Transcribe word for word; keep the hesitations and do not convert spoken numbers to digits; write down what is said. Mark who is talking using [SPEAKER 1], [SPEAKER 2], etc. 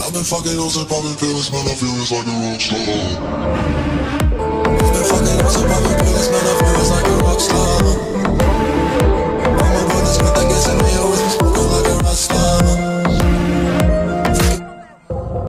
[SPEAKER 1] I've been fucking hoes and popping pills, man, I feel it's like a rock star.